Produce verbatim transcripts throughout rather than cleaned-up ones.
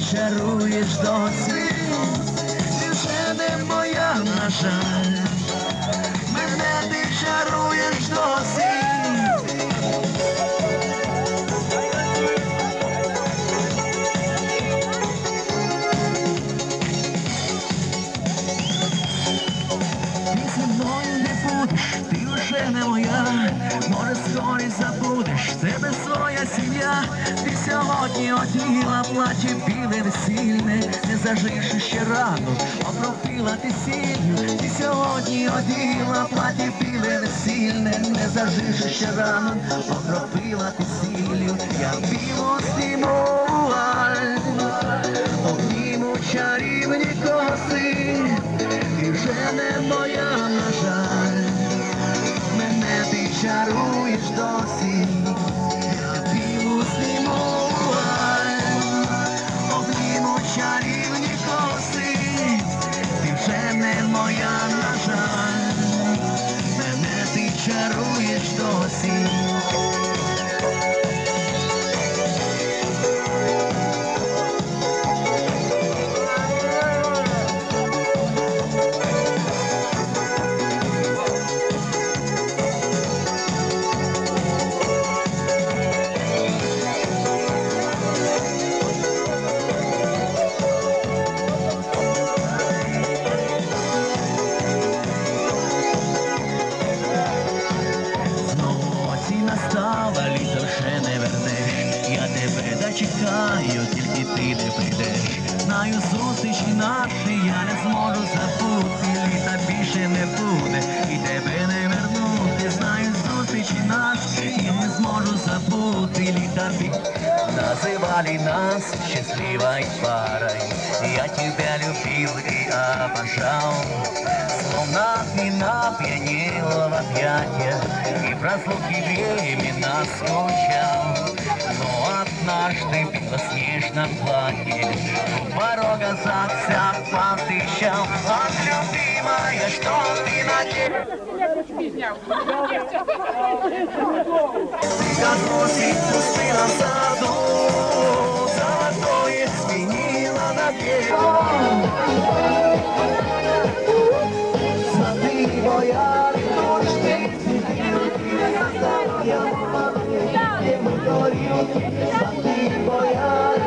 чаруєш досі, ти вже не моя, на жаль, мене ти чаруєш досі. Ти вже не моя, може скорі забудеш, тебе своя сім'я. Ти сьогодні оділа плаття біле весільне, не заживши ще рану, окропила ти сіллю. Ти сьогодні оділа плаття біле весільне, не заживши ще рану, окропила ти сіллю. Я білу зніму вуаль, обніму чарівні коси, ти вже не моя, на жаль, мене ти чаруєш досі. Я білу зніму вуаль, обніму чарівні коси, ти вже не моя, на жаль, мене ти чаруєш досі. Чекаю, тільки ти не прийдеш. Знаю, зустрічі наші я не зможу забути. Літа більше не буде і тебе не вернути. Знаю, зустрічі наші я не зможу забути. Літа більше називали нас счастливой парой. Я тебя любил и обожал, словно вина пьянел в объятиях, и в разлуке временно скучал. Но однажды в белоснежном платье у порога закся подыщал. Ах, любимая, что ты надела? Как осень в пустынном саду, золотое сменила на белом. Смотри, бояр, дождь, я смотри, бояр,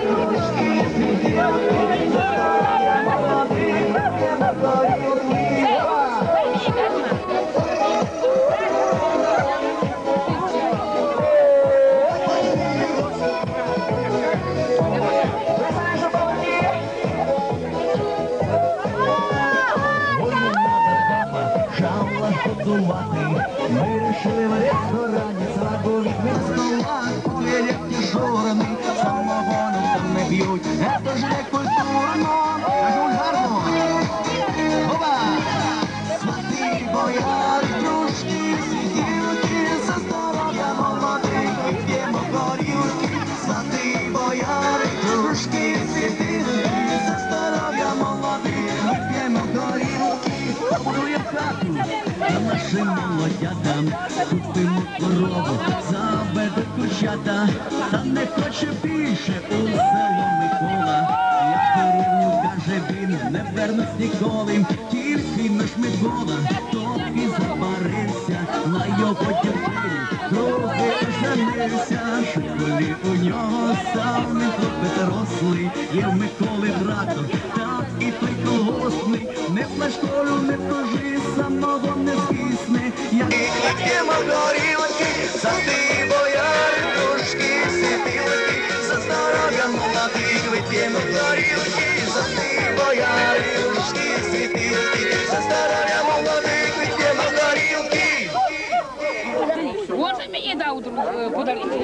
ми решили в ресторані зробити стола, кулелек дежурний, самогоном там не б'ють, это ж не культурно, а вульгарно. Опа! Смотри, бояр, дружки, сиділки, за здоров'я молодих, вип'ємо горілки. Смотри, бояр, дружки, сиділки, за здоров'я молодих, вип'ємо горілки. Будує хату, за нашим молодятам, купимо корову, заведе курчата, та не хоче більше у село Микола. Як деревню, каже він, не вернусь ніколи, тільки наш Микола, трохи забарився на його терпені, трохи женився, школі у нього саме хлопець рослий, є в Миколи трактор, так і той колгоспний, не плач колю, не тужи, самого не скисне, як вип'ємо горілки, за ти, бояр, дружки, сиділки, за здоров'я молодих, вип'ємо горілки, за ти, бояр, дружки, сиділки, за здоров'я молодих, вип'ємо горілки. Може мені дав подарити?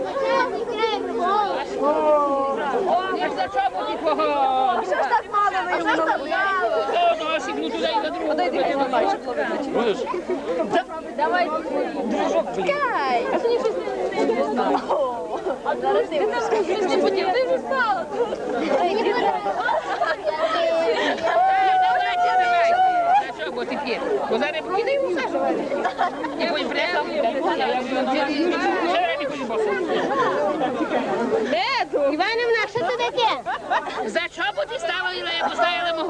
О, за чому ти погано? А що ж так мало ви йому наливали? Носик, ну туди і на другу. Подойди, Будеш? Давай, дружок, чекай. А то ніхто не знає. Зараз ти не поділ, ти вже стала. Давайте, давайте. А що, бо ти п'є? Бо зараз пройде і все, що? І потім прямо. Іванівна, що це таке?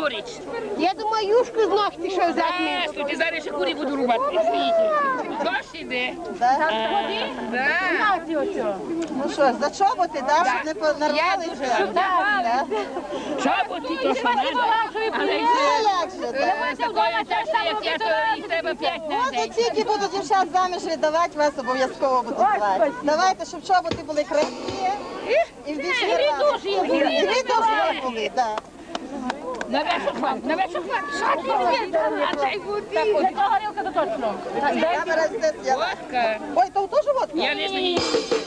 курич. Я думаю, юшку з ногті що взяти. Е, ти зараз ще курі буду рубати. Світі. Дощ іде. Да? Да. Ну що, за чоботи, да? Щоб не Я понарвалися? дуже рада. Да? Чоботи, то що надо. Але Ну, як же, да? з такою тяжкою, як я, то їх треба п'ять на От день. оці, які будуть дівчат заміж віддавати, вас обов'язково будуть звати. Давайте, щоб чоботи були красиві і в більшій раді. І ви дуже були, так. На вечір хват, на вечір хват. Що ти мені? А цей води. Яка горілка то точно? Камера здесь я. Водка. Ой, то теж водка? Я лише її.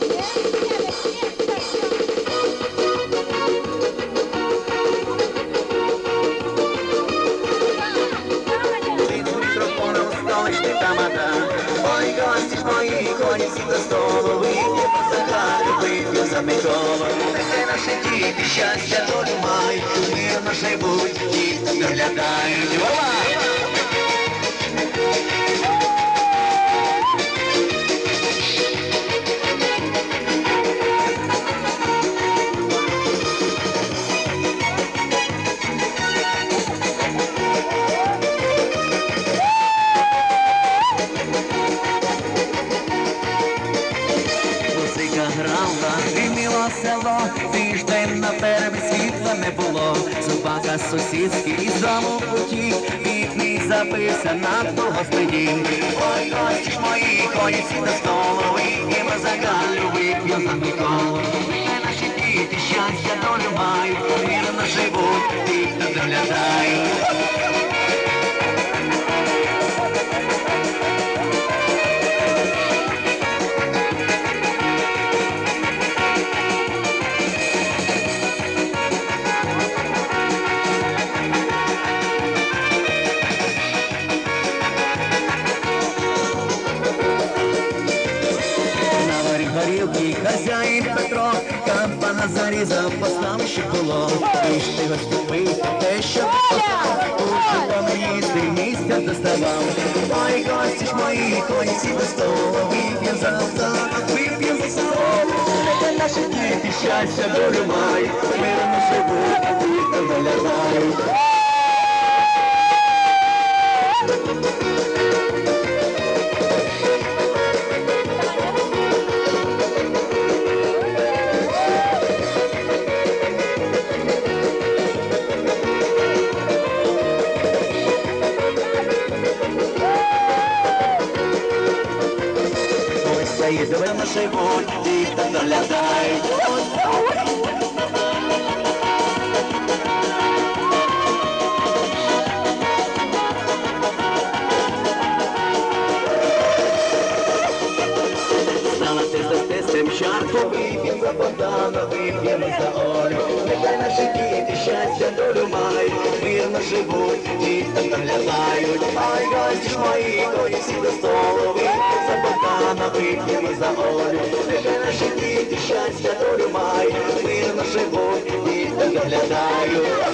Мікрофоном столичний тамада. Ой, гості ж мої, коні всі до столу. Вип'ємо за Галю, вип'ємо за Миколу. Нехай наші діти щастя долю мають, мирно живуть, діти доглядають. Ова! Музика грала, гриміло село, тиждень на фермі світла не було. Собака сусідський з дому утік, бідний запився надто господі. Ой, гості ж мої, коні всі до столу, вип'ємо за Галю, вип'ємо за Миколу. Нехай наші діти щастя долю мають, мирно живуть, діти доглядають. Горілки хазяїн Петро, кампана зарізав, поставив щепило. Пішти гостюпи, те, що поставив, уже по мені з місця доставав. Ой, гості ж мої, коні всі до столу, вип'єм за стол, вип'єм за стол. Нехай наші діти щастя долю мають, мирно живуть, діти доглядають. Ой, мирно живуть, діти доглядають. Стала ти за тестем чарку, вип'єм за Богдана, вип'єм за Олю. Нехай наші діти щастя долю мають, мирно живуть, діти доглядають. Ой, гості ж мої, коні всі до столу, вип'єм за Богдана, вип'єм за Олю. Нехай наші діти щастя долю мають, мирно живуть, діти доглядають.